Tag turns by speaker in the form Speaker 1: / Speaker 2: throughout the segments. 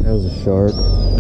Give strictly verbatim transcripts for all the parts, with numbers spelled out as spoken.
Speaker 1: That was a shark.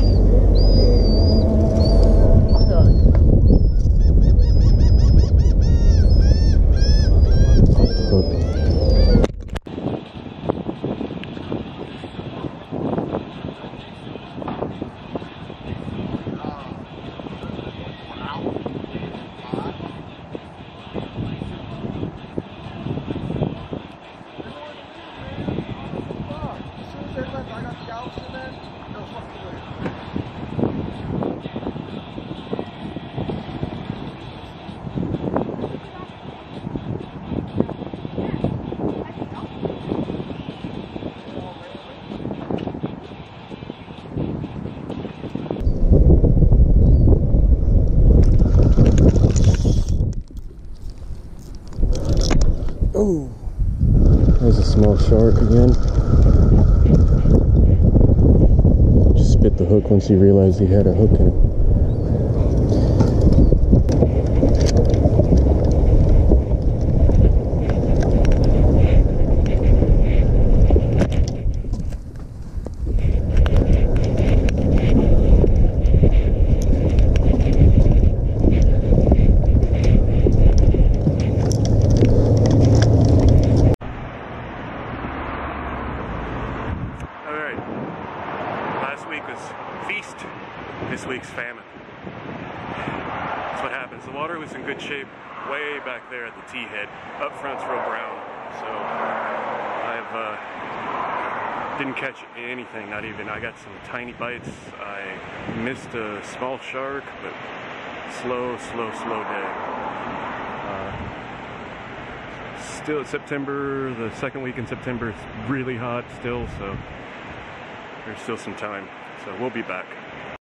Speaker 1: Oh, there's a small shark again. Just spit the hook once he realized he had a hook in it.
Speaker 2: Feast, this week's famine. That's what happens. The water was in good shape way back there at the T-head. Up front's real brown, so I've uh, didn't catch anything, not even. I got some tiny bites. I missed a small shark, but slow, slow, slow day. Uh, still September, the second week in September, it's really hot still, so there's still some time. So we'll be back.